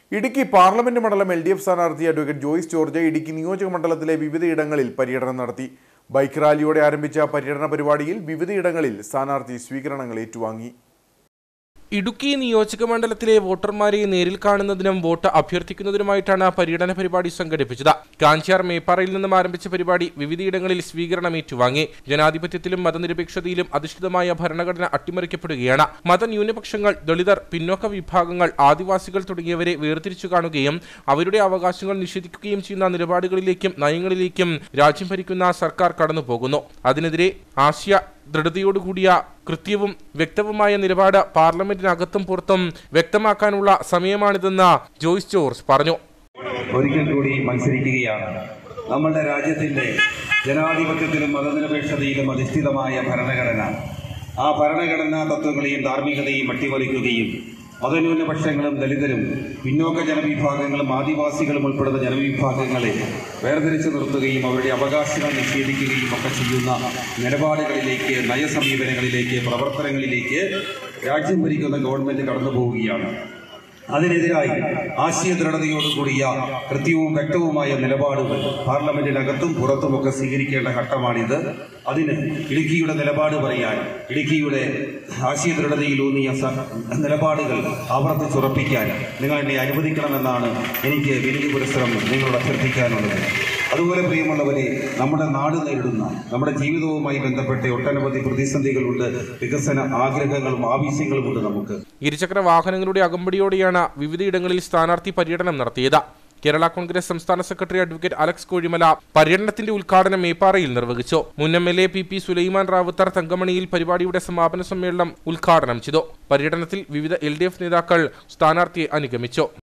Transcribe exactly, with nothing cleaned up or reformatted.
Idukki parliament മണ്ഡലം L D F സ്ഥാനാർത്ഥി advocate Joice George Idukki നിയോജക മണ്ഡലത്തിലെ വിവിധയിടങ്ങളിൽ പര്യടനം നടത്തി. ബൈക്ക് റാലിയോടെ ആരംഭിച്ച പര്യടന പരിപാടിയിൽ വിവിധയിടങ്ങളിൽ സ്ഥാനാർത്ഥി സ്വീകരണങ്ങൾ ഏറ്റുവാങ്ങി. ഇടുക്കി നിയോജക മണ്ഡലത്തിലെ വോട്ടർമാരെ നേരിൽ കാണുന്നതിനും വോട്ട് അഭ്യർത്ഥിക്കുന്നതിനുമായിട്ടാണ് പര്യടന പരിപാടി സംഘടിപ്പിച്ചത്. കാഞ്ചാർ മേപ്പാറയിൽ നിന്നും ആരംഭിച്ച പരിപാടി വിവിധയിടങ്ങളിൽ സ്വീകരണം ഏറ്റുവാങ്ങി. ജനാധിപത്യത്തിലും മതനിരപേക്ഷതയിലും അധിഷ്ഠിതമായ ഭരണഘടന അട്ടിമറിക്കപ്പെടുകയാണ്. മതന്യൂനപക്ഷങ്ങൾ, ദളിതർ, പിന്നോക്ക വിഭാഗങ്ങൾ, ആദിവാസികൾ തുടങ്ങിയവരെ വേർതിരിച്ചു കാണുകയും അവരുടെ അവകാശങ്ങൾ നിഷേധിക്കുകയും ചെയ്യുന്ന നിലപാടുകളിലേക്കും നയങ്ങളിലേക്കും രാജ്യം ഭരിക്കുന്ന സർക്കാർ കടന്നുപോകുന്നു. അതിനെതിരെ ആശയ ദൃഢതയോടുകൂടിയ കൃത്യവും വ്യക്തവുമായ നിലപാട് പാർലമെന്റിനകത്തും പുറത്തും വ്യക്തമാക്കാനുള്ള സമയമാണിതെന്ന് ജോയ്സ് ജോർജ് പറഞ്ഞു. ഒരിക്കൽ കൂടി മത്സരിക്കുകയാണ്. നമ്മുടെ രാജ്യത്തിന്റെ ജനാധിപത്യത്തിലും മതനിരപേക്ഷതയിലും അധിഷ്ഠിതമായ ഭരണഘടന. ആ ഭരണഘടനാ തത്വങ്ങളെയും ധാർമ്മികതയും അട്ടിമറിക്കുകയും മതന്യൂനപക്ഷങ്ങളും ദളിതരും പിന്നോക്ക ജനവിഭാഗങ്ങളും ആദിവാസികളും ഉൾപ്പെടുന്ന ജനവിഭാഗങ്ങളെ വേർതിരിച്ചു നിർത്തുകയും അവരുടെ അവകാശങ്ങൾ നിഷേധിക്കുകയും ഒക്കെ ചെയ്യുന്ന നിലപാടുകളിലേക്ക്, നയസമീപനങ്ങളിലേക്ക്, പ്രവർത്തനങ്ങളിലേക്ക് രാജ്യം ഭരിക്കുന്ന ഗവൺമെന്റ് കടന്നു പോവുകയാണ്. അതിനെതിരായി ആശയദൃഢതയോടുകൂടിയ കൃത്യവും വ്യക്തവുമായ നിലപാടുകൾ പാർലമെന്റിനകത്തും പുറത്തുമൊക്കെ സ്വീകരിക്കേണ്ട ഘട്ടമാണിത്. അതിന് ഇടുക്കിയുടെ നിലപാട് പറയാൻ, ഇടുക്കിയുടെ ആശയദൃഢതയിലൂന്നിയ നിലപാടുകൾ ആവർത്തിച്ചുറപ്പിക്കാൻ നിങ്ങൾ എന്നെ അനുവദിക്കണമെന്നാണ് എനിക്ക് വിനീത പുരസ്സരം നിങ്ങളോട് അഭ്യർത്ഥിക്കാനുള്ളത്. അതുപോലെ പ്രിയമുള്ളവരെ, നമ്മുടെ നാട് നേരിടുന്ന നമ്മുടെ ജീവിതവുമായി ബന്ധപ്പെട്ട ഒട്ടനവധി പ്രതിസന്ധികളുണ്ട്, വികസന ആഗ്രഹങ്ങളും ആവശ്യങ്ങളുമുണ്ട്. നമുക്ക് ഇരുചക്ര വാഹനങ്ങളുടെ അകമ്പടിയോടെയാണ് വിവിധയിടങ്ങളിൽ സ്ഥാനാർത്ഥി പര്യടനം നടത്തിയത്. കേരള കോൺഗ്രസ് സംസ്ഥാന സെക്രട്ടറി അഡ്വക്കേറ്റ് അലക്സ് കോഴിമല പര്യടനത്തിന്റെ ഉദ്ഘാടനം മേപ്പാറയിൽ നിർവഹിച്ചു. മുൻ M L A P P Sulaiman Rawther തങ്കമണിയിൽ പരിപാടിയുടെ സമാപന സമ്മേളനം ഉദ്ഘാടനം ചെയ്തു. പര്യടനത്തിൽ വിവിധ എൽ ഡി എഫ് നേതാക്കൾ സ്ഥാനാർത്ഥിയെ അനുഗമിച്ചു.